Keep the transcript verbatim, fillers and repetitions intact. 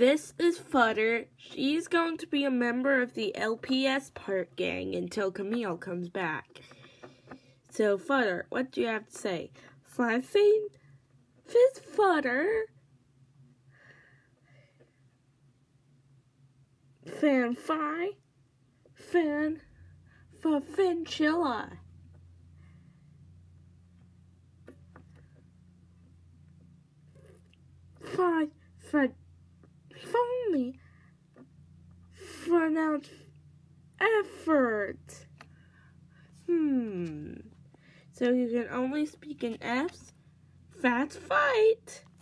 this is Futter. She's going to be a member of the L P S part gang until Camille comes back. So, Futter, what do you have to say? Five feet, fifth Futter. Fan fi, fan for Finchilla. Five for phony pronounced effort. Hmm. So you can only speak in F's. Fats fight.